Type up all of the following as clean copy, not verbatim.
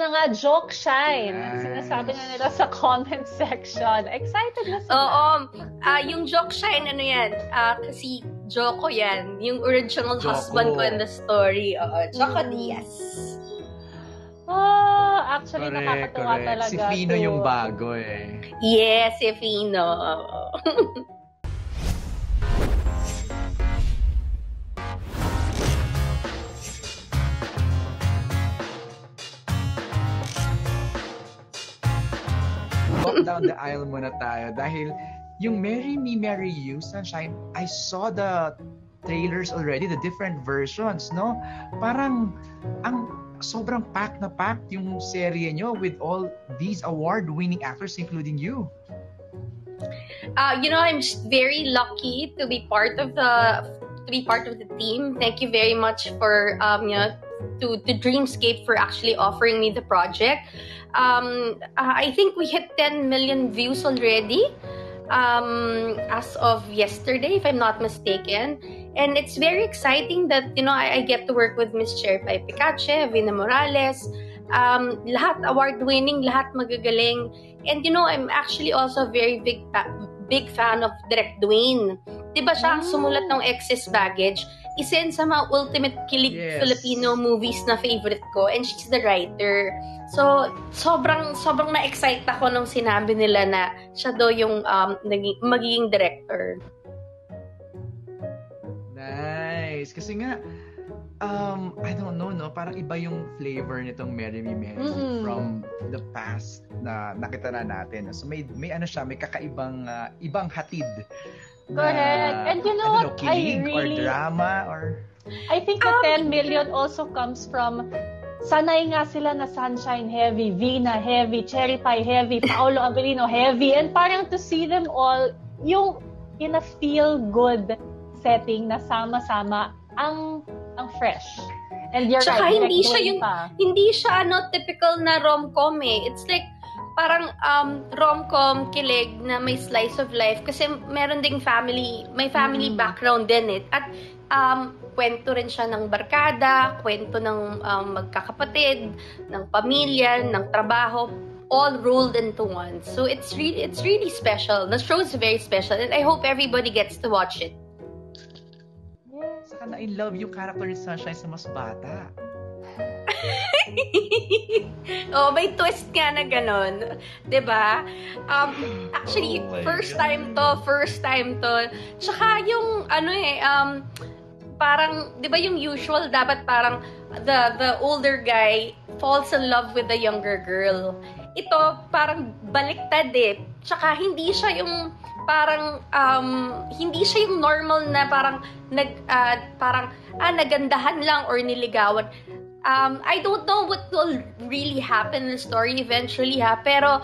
na nga, joke shine. Sinasabi na nila sa comment section. Excited na sila. Oo. Yung joke shine, ano yan? Kasi Joko yan. Yung original husband ko in the story. Joko Diaz. Actually, nakakatuwa talaga. Si Fino yung bago eh. Yes, si Fino. Walk down the aisle muna tayo dahil yung Marry Me, Marry You, Sunshine, I saw the trailers already, the different versions, no? Parang sobrang packed yung serye nyo with all these award-winning actors, including you. I'm very lucky to be part of the team. Thank you very much for to Dreamscape for actually offering me the project. I think we hit 10 million views already as of yesterday, if I'm not mistaken. And it's very exciting that, I get to work with Miss Cherry Pie Picache, Vina Morales, lahat award-winning, lahat magagaling. And, I'm actually also a very big fan of Direk Dwayne. Diba siya ang sumulat ng Excess Baggage? Isa yun sa mga ultimate kilig Filipino movies na favorite ko. And she's the writer. So, sobrang na-excite ako nung sinabi nila na siya daw yung magiging director. Nice. Kasi nga, I don't know, no? Parang iba yung flavor nitong Marry Me, Marry You from the past na nakita na natin. So, may kakaibang ibang hatid. Correct. And what? Kilig or drama or... I think the 10 million also comes from sanay nga sila na Sunshine heavy, Vina heavy, Cherry Pie heavy, Paolo Avellino heavy, and parang to see them all yung in a feel-good setting na sama-sama ang fresh. And you're Tsaka right. Hindi siya typical na rom-com eh. It's like parang rom-com kilig na may slice of life kasi meron ding family background din eh. At kwento rin siya ng barkada, kwento ng magkakapatid, ng pamilya, ng trabaho, all rolled into one. So it's really special. The show is very special and I hope everybody gets to watch it. Saka na-in love yung character ni Sunshine sa mas bata. May twist nga na ganon. Diba? Actually, first time to. Tsaka yung, parang, diba yung usual, dapat parang the older guy falls in love with the younger girl. Ito, parang baliktad eh. Tsaka hindi siya yung normal na parang nagandahan lang or niligawan. I don't know what will really happen in the story eventually pero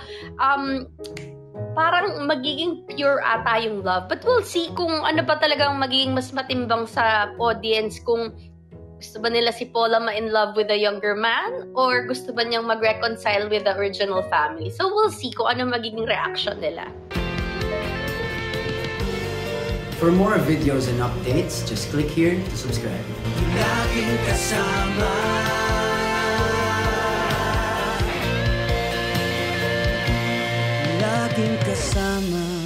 parang magiging pure ata yung love. But we'll see kung ano ba talagang magiging mas matimbang sa audience, kung gusto ba nila si Paula ma-in love with the younger man or gusto ba niyang mag-reconcile with the original family. So we'll see kung ano magiging reaction nila. For more videos and updates, just click here to subscribe. Laging kasama. Laging kasama.